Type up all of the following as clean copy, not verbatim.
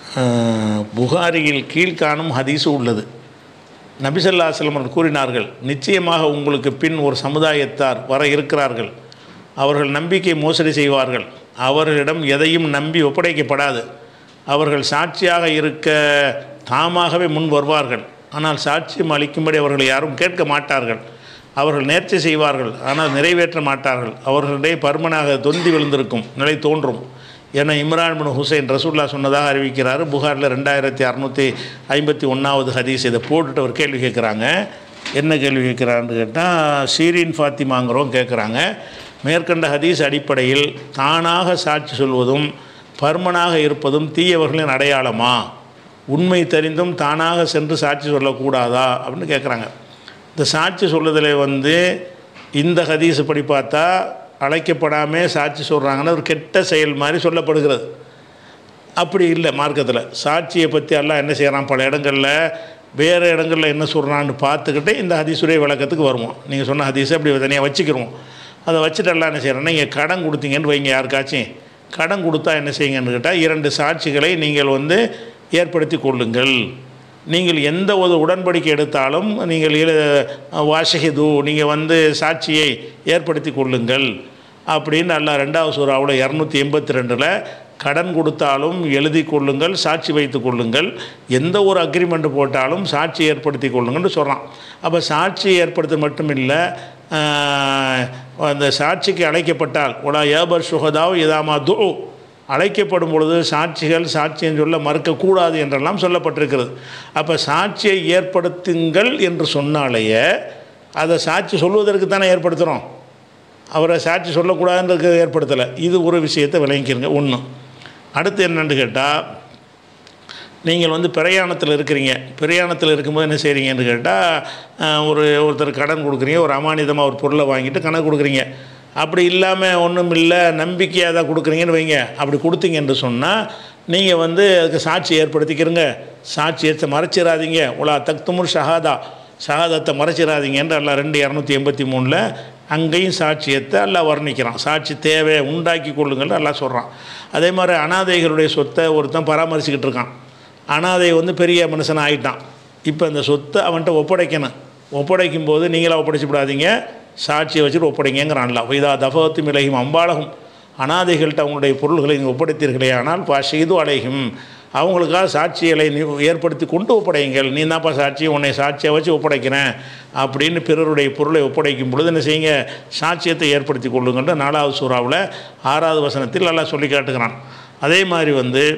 புகாரியில் கீழ்காணும் ஹதீஸு உள்ளது. நபி ஸல்லல்லாஹு அலைஹி வஸல்லம் கூறினார்கள், நிச்சயமாக உங்களுக்கு பின் ஒரு சமுதாயத்தார் வர இருக்கிறார்கள். அவர்கள் நம்பிக்கை மோசடி செய்வார்கள். அவர்களிடம் எதையும் நம்பி ஒப்படைக்கப்படாது. அவர்கள் சாட்சியாக இருக்க தாமாகவே முன் வருவார்கள். ஆனால் சாட்சியம் அளிக்கும்படி அவர்கள் யாரும் கேட்க மாட்டார்கள். அவர்கள் நேர்ச்சி செய்வார்கள், ஆனால் நிறைவேற்ற மாட்டார்கள். அவர்களுடைய பருமனாக தொந்தி விழுந்திருக்கும் நிலை தோன்றும் என இம்ரான் பின் ஹுசைன் ரசூலுல்லாஹ் சொன்னதாக அறிவிக்கிறார். புகாரில் 2651வது ஹதீஸ். இதை போட்டுட்டு ஒரு கேள்வி கேட்குறாங்க. என்ன கேள்வி கேட்குறான்னு கேட்டால், ஷீரின் ஃபாத்திமாங்கிறவங்க கேட்குறாங்க, மேற்கண்ட ஹதீஸ் அடிப்படையில் தானாக சாட்சி சொல்வதும் பருமனாக இருப்பதும் தீயவர்களின் அடையாளமா? உண்மை தெரிந்தும் தானாக சென்று சாட்சி சொல்லக்கூடாதா அப்படின்னு கேட்குறாங்க. இந்த சாட்சி சொல்லுதலை இந்த ஹதீஸ் படி பார்த்தா அழைக்கப்படாமல் சாட்சி சொல்கிறாங்கன்னா ஒரு கெட்ட செயல் மாதிரி சொல்லப்படுகிறது. அப்படி இல்லை மார்க்கத்தில். சாட்சியை பற்றி எல்லாம் என்ன செய்கிறான், பல இடங்களில் வேறு இடங்களில் என்ன சொல்கிறான்னு பார்த்துக்கிட்டு இந்த ஹதீஸுடைய விளக்கத்துக்கு வருவோம். நீங்கள் சொன்ன ஹதீஸை அப்படி தனியாக வச்சுக்கிறோம். அதை வச்சுட்டு எல்லாம் என்ன செய்கிறேன்னா, நீங்கள் கடன் கொடுத்தீங்கன்னு வைங்க, யாருக்காச்சும் கடன் கொடுத்தா என்ன செய்யுங்கன்னு கேட்டால், 2 சாட்சிகளை நீங்கள் ஏற்படுத்தி கொள்ளுங்கள். நீங்கள் எந்த ஒரு உடன்படிக்கை எடுத்தாலும் நீங்கள் வாஷஹிது, நீங்கள் சாட்சியை ஏற்படுத்தி கொள்ளுங்கள் அப்படின்னு அல்லாஹ் 2வது சூராவில் 282ல் கடன் கொடுத்தாலும் எழுதி கொள்ளுங்கள், சாட்சி வைத்து கொள்ளுங்கள், எந்த ஒரு அக்ரிமெண்ட் போட்டாலும் சாட்சி ஏற்படுத்தி கொள்ளுங்கள்னு சொல்கிறான். அப்போ சாட்சி ஏற்படுத்த மட்டும் இல்லை, அந்த சாட்சிக்கு அழைக்கப்பட்டால் உலா ஏபர் சுகதாவ் இதாமா து அழைக்கப்படும் பொழுது சாட்சியம் சொல்ல மறுக்கக்கூடாது என்றெல்லாம் சொல்லப்பட்டிருக்கிறது. அப்போ சாட்சியை ஏற்படுத்துங்கள் என்று சொன்னாலேயே அதை சாட்சி சொல்வதற்கு தானே ஏற்படுத்துகிறோம். அவரை சாட்சி சொல்லக்கூடாதுன்றது ஏற்படுத்தலை. இது ஒரு விஷயத்தை விளங்கிக்கிறங்க. ஒன்று. அடுத்து என்னென்னு கேட்டால், நீங்கள் பிரயாணத்தில் இருக்கிறீங்க. பிரயாணத்தில் இருக்கும்போது என்ன செய்கிறீங்கன்னு கேட்டால், ஒருத்தர் கடன் கொடுக்குறீங்க, ஒரு அமானிதமாக ஒரு பொருளை வாங்கிட்டு கணக்கு கொடுக்குறீங்க. அப்படி இல்லாமல் ஒன்றும் இல்லை, நம்பிக்கையாக தான் கொடுக்குறீங்கன்னு வைங்க. அப்படி கொடுத்தீங்கன்னு சொன்னால் நீங்கள் அதுக்கு சாட்சி ஏற்படுத்திக்கிறங்க. சாட்சியத்தை மறைச்சிடாதீங்க. உலா தக்துமுர் ஷஹாதத்தை மறைச்சிடாதீங்கன்ற அல்லாஹ் 283ல் அங்கேயும் சாட்சியத்தை அல்லாஹ் வர்ணிக்கிறான். சாட்சி தேவை உண்டாக்கி கொள்ளுங்கள் அல்லாஹ் சொல்கிறான். அதே மாதிரி அனாதைகளுடைய சொத்தை ஒருத்தன் பராமரிச்சுக்கிட்டு இருக்கான். அனாதை பெரிய மனுஷனாக ஆகிட்டான். இப்போ அந்த சொத்தை அவன்கிட்ட ஒப்படைக்கணும். ஒப்படைக்கும் போது நீங்களாக ஒப்படைச்சிவிடாதீங்க, சாட்சியை வச்சுட்டு ஒப்படைங்கிறான் அல்லாஹ். இதா தஃபத்து மிலகிம் அம்பாலகும், அனாதைகள்கிட்ட அவங்களுடைய பொருள்களை நீங்கள் ஒப்படைத்தீர்களே ஆனால் பாஷீது அலைகும், அவங்களுக்காக சாட்சிகளை ஏற்படுத்தி கொண்டு ஒப்படையுங்கள். நீ தான்ப்பா சாட்சி, உன்னை சாட்சியை வச்சு ஒப்படைக்கிறேன் அப்படின்னு பிறருடைய பொருளை ஒப்படைக்கும் பொழுது என்ன செய்யுங்க, சாட்சியத்தை ஏற்படுத்தி கொள்ளுங்கள்னு 4வது சூறாவில் 6வது வசனத்தில் நல்லா சொல்லி காட்டுகிறான். அதே மாதிரி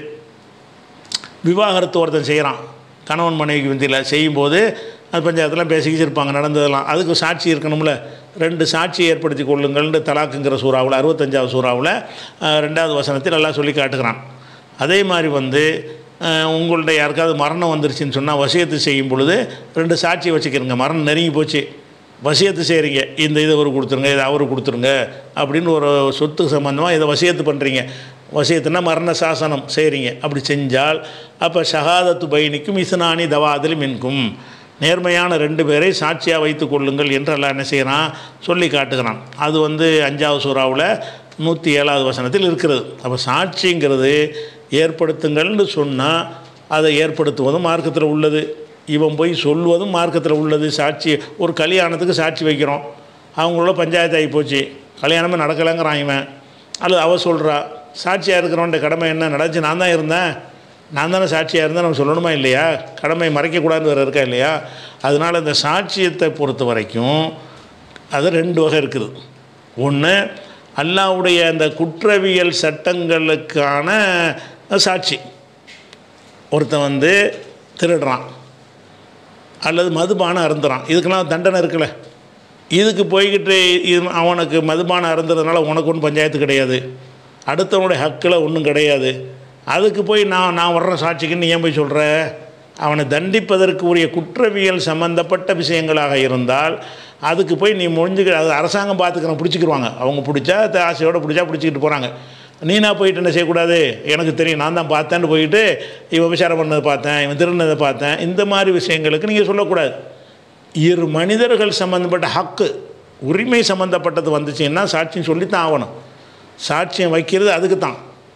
விவாகரத்து ஒருத்தன் செய்கிறான், கணவன் மனைவிக்கு மத்தியில் செய்யும்போது அது பஞ்சாயத்துலாம் பேசிக்கிச்சிருப்பாங்க நடந்ததெல்லாம். அதுக்கு சாட்சி இருக்கணும்ல. 2 சாட்சியை ஏற்படுத்தி கொள்ளுங்கள்னு தலாக்குங்கிற சூறாவில் 65வது சூறாவில் 2வது வசனத்தில் நல்லா சொல்லி காட்டுகிறான். அதே மாதிரி உங்கள்கிட்ட யாருக்காவது மரணம் வந்துருச்சுன்னு சொன்னால் வசியத்து செய்யும் பொழுது 2 சாட்சியை வச்சுக்கிறங்க. மரணம் நெருங்கி போச்சு, வசியத்து செய்கிறீங்க, இந்த இதை அவருக்கு கொடுத்துருங்க, இதை அவருக்கு கொடுத்துருங்க அப்படின்னு ஒரு சொத்து சம்பந்தமாக இதை வசியத்து பண்ணுறீங்க. வசியத்துனா மரண சாசனம் செய்கிறீங்க. அப்படி செஞ்சால் அப்போ ஷஹாதத்து பைனிக்கும் இஸ்னானி தவாதில் மின்கும், நேர்மையான 2 பேரை சாட்சியாக வைத்து கொள்ளுங்கள் என்று எல்லாம் என்ன செய்கிறான் சொல்லி காட்டுகிறான். அது 5வது சூறாவில் 107வது வசனத்தில் இருக்கிறது. அப்போ சாட்சிங்கிறது ஏற்படுத்துங்கள்னு சொன்னால் அதை ஏற்படுத்துவதும் மார்க்கத்தில் உள்ளது, இவன் போய் சொல்வதும் மார்க்கத்தில் உள்ளது. சாட்சி ஒரு கல்யாணத்துக்கு சாட்சி வைக்கிறோம், அவங்களோட பஞ்சாயத்து ஆகி போச்சு, கல்யாணமே நடக்கலைங்கிறான் இவன், அல்லது அவள் சொல்கிறா. சாட்சியாக இருக்கிறவன்ட கடமை என்ன, நடந்துச்சு நான் தான் இருந்தேன், நான் தானே சாட்சியாக இருந்தால் நம்ம சொல்லணுமா இல்லையா, கடமை மறைக்கக்கூடாதுன்னு வேறு இருக்கா இல்லையா. அதனால் இந்த சாட்சியத்தை பொறுத்த வரைக்கும் அது 2 வகை இருக்குது. ஒன்று, அல்லாஹ்வுடைய அந்த குற்றவியல் சட்டங்களுக்கான சாட்சி. ஒருத்தன் திருடுறான் அல்லது மதுபானம் அருந்துறான், இதுக்கெல்லாம் தண்டனை இருக்குல்ல. இதுக்கு போய்கிட்டு அவனுக்கு மதுபானம் அருந்துறதுனால உனக்கு ஒன்றும் பஞ்சாயத்து கிடையாது, அடுத்தவனுடைய ஹக்கில் ஒன்றும் கிடையாது. அதுக்கு போய் நான் வர்ற சாட்சிக்குன்னு ஏன் போய் சொல்கிற? அவனை தண்டிப்பதற்கு உரிய குற்றவியல் சம்பந்தப்பட்ட விஷயங்களாக இருந்தால் அதுக்கு போய் நீ அது அரசாங்கம் பார்த்துக்கிறோம், பிடிச்சிக்கிடுவாங்க. அவங்க பிடிச்சா ஆசையோடு பிடிச்சிக்கிட்டு போகிறாங்க. நீனா போயிட்டு என்ன செய்யக்கூடாது, எனக்கு தெரியும் நான் தான் பார்த்தேன்னு போயிட்டு இவன் விசாரம் பண்ணதை பார்த்தேன், இவன் திருநதை பார்த்தேன், இந்த மாதிரி விஷயங்களுக்கு நீங்கள் சொல்லக்கூடாது. இரு மனிதர்கள் சம்மந்தப்பட்ட ஹக்கு உரிமை சம்மந்தப்பட்டது வந்துச்சுன்னா சாட்சியம் சொல்லித்தான் ஆகணும். சாட்சியம் வைக்கிறது அதுக்கு தான்.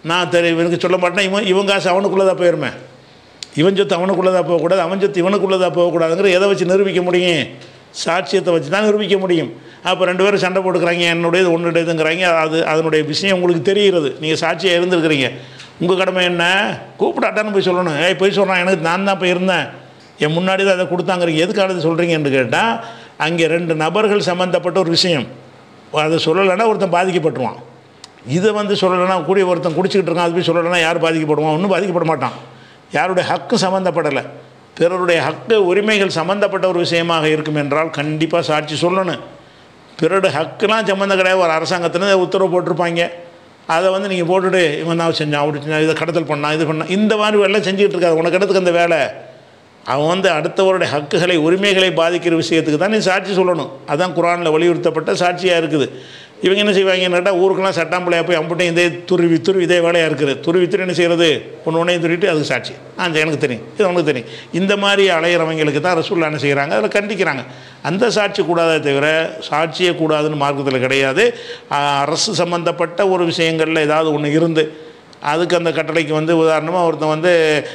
நான் இவனுக்கு சொல்ல மாட்டேன்னா இவன் காசு அவனுக்குள்ளதாக போயிருமே, இவன் சொத்து அவனுக்குள்ளதாக போகக்கூடாது, அவன் சொத்து இவனுக்குள்ளதாக போகக்கூடாதுங்கிற எதை வச்சு நிரூபிக்க முடியும்? சாட்சியத்தை வச்சு தான் நிரூபிக்க முடியும். அப்போ 2 பேரும் சண்டை போட்டுக்கிறாங்க, என்னுடையது உன்னுடையதுங்கிறாங்க. அதனுடைய விஷயம் உங்களுக்கு தெரிகிறது, நீங்கள் சாட்சியாக இருந்துருக்கிறீங்க. உங்கள் கடமை என்ன? கூப்பிட்டாட்டான்னு போய் சொல்லணும். போய் சொல்கிறான், எனக்கு நான் தான் போய் இருந்தேன், என் முன்னாடி தான் அதை கொடுத்தாங்கிறீங்க, எதுக்கானது சொல்கிறீங்கன்னு கேட்டால் அங்கே 2 நபர்கள் சம்மந்தப்பட்ட ஒரு விஷயம். அதை சொல்லலைன்னா ஒருத்தன் பாதிக்கப்பட்டுருவான். இதை சொல்லலைன்னா கூடிய ஒருத்தன் குடிச்சிக்கிட்டு இருக்கான், அது போய் சொல்லலைன்னா யார் பாதிக்கப்படுவான்? ஒன்றும் பாதிக்கப்பட மாட்டான். யாருடைய ஹக்கு சம்மந்தப்படலை, பிறருடைய ஹக்கு உரிமைகள் சம்மந்தப்பட்ட ஒரு விஷயமாக இருக்கும் என்றால் கண்டிப்பாக சாட்சி சொல்லணும். பிறருடைய ஹக்குலாம் சம்மந்தம் கிடையாது. ஒரு அரசாங்கத்தில் உத்தரவு போட்டிருப்பாங்க, அதை நீங்கள் போட்டுட்டு இவன் தான் செஞ்சான், அப்படி செஞ்சான், இதை கடத்தல் பண்ணான், இது பண்ணான், இந்த மாதிரி வேலை செஞ்சுக்கிட்டு இருக்காது. உனக்கு இடத்துக்கு அந்த வேலை அவன் அடுத்தவருடைய ஹக்குகளை உரிமைகளை பாதிக்கிற விஷயத்துக்கு தான் நீ சாட்சி சொல்லணும். அதுதான் குர்ஆனில் வலியுறுத்தப்பட்ட சாட்சியாக இருக்குது. இவங்க என்ன செய்வாங்கன்னு கேட்டால் ஊருக்கெல்லாம் சட்டாம்பிள்ளையாக போய் அம்பட்டையும் இதே துருவி இதே வேலையாக இருக்குது. துருவி என்ன செய்கிறது? ஒன்றையும் துருவிட்டு அதுக்கு சாட்சி எனக்கு தெரியும், இது உனக்கு தெரியும். இந்த மாதிரி அலையிறவங்களுக்கு தான் ரசூலுல்லாஹ் என்ன செய்கிறாங்க, அதில் கண்டிக்கிறாங்க. அந்த சாட்சி கூடாதே தவிர சாட்சியே கூடாதுன்னு மார்க்கத்தில் கிடையாது. அரசு சம்மந்தப்பட்ட ஒரு விஷயங்களில் ஏதாவது ஒன்று இருந்து அதுக்கு அந்த கட்டளைக்கு உதாரணமாக ஒருத்தன்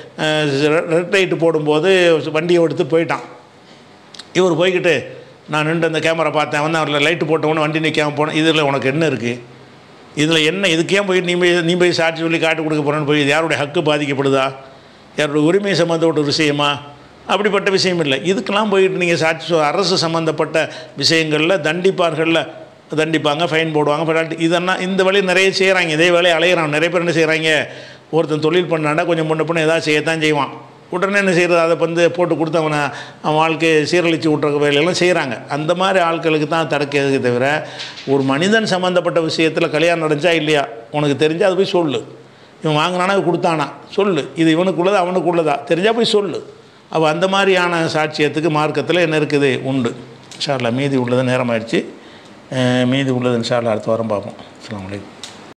ரெட் லைட்டு போடும்போது வண்டியை எடுத்து போயிட்டான். இவர் போய்கிட்டு நான் நின்று அந்த கேமரா பார்த்தேன், அவரில் லைட்டு போட்டவொன்னே வண்டி நிற்காமல் போனேன், இதில் உனக்கு என்ன இருக்குது? இதில் என்ன? இதுக்கே போயிட்டு நீ போய் சாட்சி சொல்லி காட்டு கொடுக்க போகிறேன்னு போய் இது யாருடைய ஹக்கு பாதிக்கப்படுதா? யாருடைய உரிமை சம்மந்தப்பட்ட ஒரு விஷயமா? அப்படிப்பட்ட விஷயம் இல்லை. இதுக்கெல்லாம் போயிட்டு நீங்கள் சாட்சி அரசு சம்மந்தப்பட்ட விஷயங்களில் தண்டிப்பாங்க, ஃபைன் போடுவாங்க, பெனால்ட்டி. இதெல்லாம் இந்த வேலையை நிறைய செய்கிறாங்க. இதே வேலையை அலையிறான். நிறைய பேர் என்ன செய்கிறாங்க, ஒருத்தன் தொழில் பண்ணாண்டா கொஞ்சம் முன்ன ஏதாவது செய்யத்தான் செய்வான். உடனே என்ன செய்கிறது, அதை போட்டு கொடுத்து அவன் வாழ்க்கையை சீரழித்து விட்ற வேலையெல்லாம் செய்கிறாங்க. அந்த மாதிரி ஆட்களுக்கு தான் தடுக்கிறதுக்கு தவிர ஒரு மனிதன் சம்மந்தப்பட்ட விஷயத்தில் கல்யாணம் நடந்துச்சா இல்லையா உனக்கு தெரிஞ்சால் அது போய் சொல்லு. இவன் வாங்கினானா கொடுத்தானா சொல்லு. இது இவனுக்குள்ளதா அவனுக்குள்ளதா தெரிஞ்சால் போய் சொல்லு. அப்போ அந்த மாதிரியான சாட்சியத்துக்கு மார்க்கத்தில் என்ன இருக்குது? உண்டு. இன்ஷா அல்லாஹ் மீதி உள்ளது நேரமாயிடுச்சு. மீதி உள்ளது இன்ஷா அல்லாஹ் அடுத்த வாரம் பார்ப்போம். அஸ்ஸலாமு அலைக்கும்.